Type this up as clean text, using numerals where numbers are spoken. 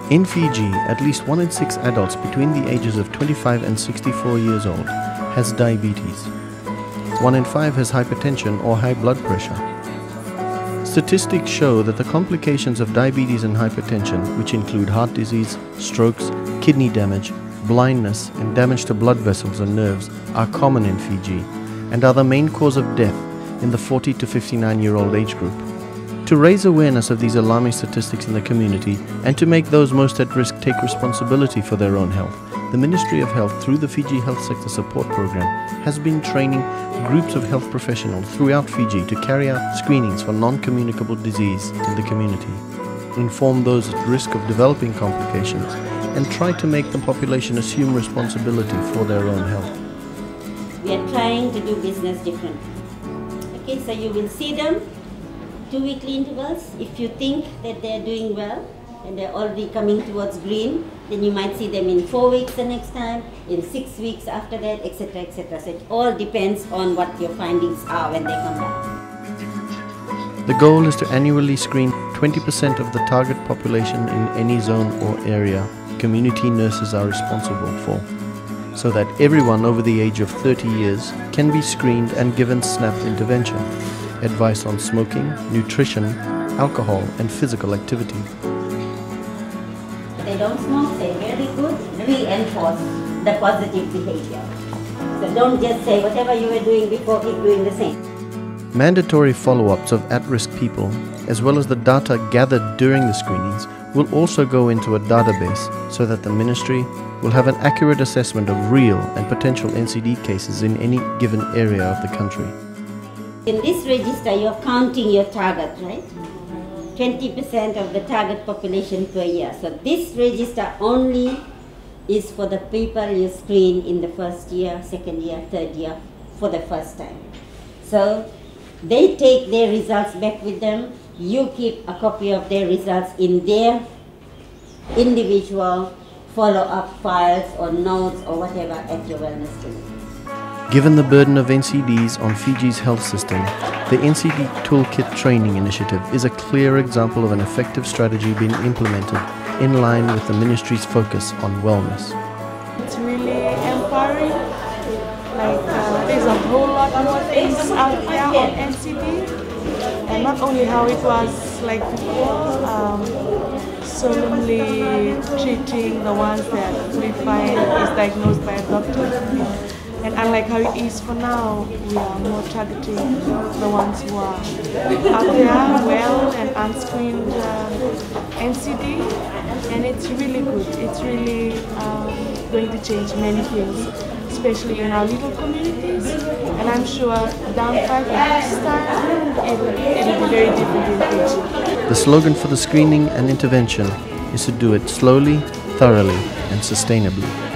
In Fiji, at least 1 in 6 adults between the ages of 25 and 64 years old has diabetes. 1 in 5 has hypertension or high blood pressure. Statistics show that the complications of diabetes and hypertension, which include heart disease, strokes, kidney damage, blindness, and damage to blood vessels and nerves, are common in Fiji and are the main cause of death in the 40 to 59-year-old age group. To raise awareness of these alarming statistics in the community and to make those most at risk take responsibility for their own health, the Ministry of Health, through the Fiji Health Sector Support Program, has been training groups of health professionals throughout Fiji to carry out screenings for non-communicable disease in the community, inform those at risk of developing complications, and try to make the population assume responsibility for their own health. We are trying to do business differently. Okay, so you will see them 2 weekly intervals. If you think that they are doing well and they're already coming towards green, then you might see them in 4 weeks the next time, in 6 weeks after that, etc., etc. So it all depends on what your findings are when they come back. The goal is to annually screen 20% of the target population in any zone or area community nurses are responsible for, so that everyone over the age of 30 years can be screened and given SNAP intervention, advice on smoking, nutrition, alcohol and physical activity. If they don't smoke, they're very good, reinforce the positive behavior. So don't just say whatever you were doing before, keep doing the same. Mandatory follow-ups of at-risk people, as well as the data gathered during the screenings, will also go into a database so that the Ministry will have an accurate assessment of real and potential NCD cases in any given area of the country. In this register, you're counting your target, right? 20% of the target population per year. So this register only is for the people you screen in the first year, second year, third year for the first time. So they take their results back with them. You keep a copy of their results in their individual follow-up files or notes or whatever at your wellness clinic. Given the burden of NCDs on Fiji's health system, the NCD Toolkit Training initiative is a clear example of an effective strategy being implemented in line with the Ministry's focus on wellness. It's really empowering. There's a whole lot more things out there on NCD. And not only how it was like before, solemnly treating the ones that we find is diagnosed by a doctor. And unlike how it is for now, we are more targeting the ones who are out there, well and unscreened NCD. And it's really good. It's really going to change many things, especially in our little communities. And I'm sure down 5 years time, it will be very different in the future. The slogan for the screening and intervention is to do it slowly, thoroughly and sustainably.